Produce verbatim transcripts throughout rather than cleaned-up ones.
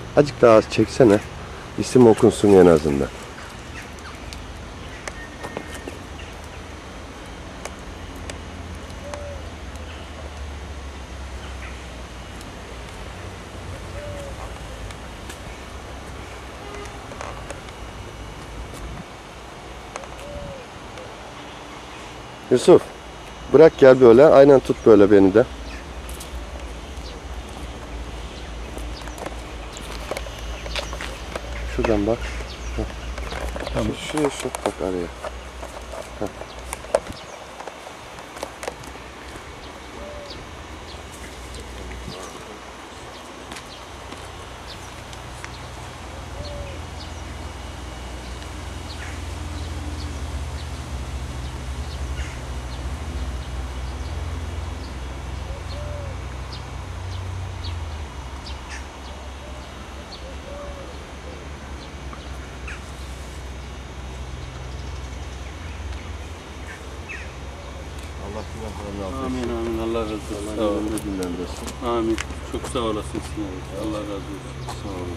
Azıcık daha az çeksene. İsim okunsun en azından. Yusuf, bırak gel böyle, aynen tut böyle beni de. Şuradan bak. Tamam. Şu, şu, şu bak araya. Heh. Amin amin, Allah razı olsun. Sağ olun. Amin. Çok sağ olasın Sinan. Allah razı olsun. Sağ olun.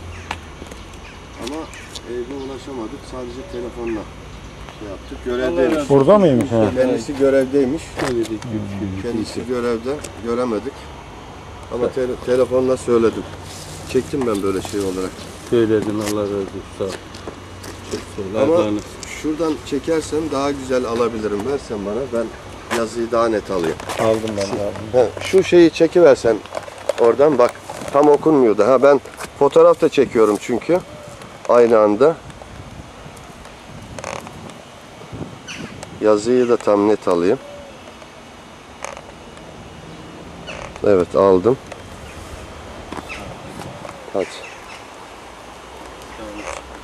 Ama evde ulaşamadık. Sadece telefonla şey yaptık. Görevdeymiş. Burada mıymış? He. Kendisi görevdeymiş. Söyledik. Kendisi görevde. Göremedik. Ama te telefonla söyledim. Çektim ben böyle şey olarak. Söyledin, Allah razı olsun. Sağ ol. Çok sağ ol. Ama Allah'ını- şuradan çekersen daha güzel alabilirim. Versen bana, ben yazıyı daha net alayım. Aldım ben de. He, şu şeyi çekiversen oradan, bak tam okunmuyordu. Ha, ben fotoğraf da çekiyorum çünkü aynı anda. Yazıyı da tam net alayım. Evet, aldım. Hadi.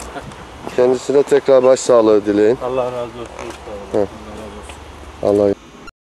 Kendisine tekrar başsağlığı dileyin. Allah razı olsun. Sağ olun. He. Allah razı olsun. Allah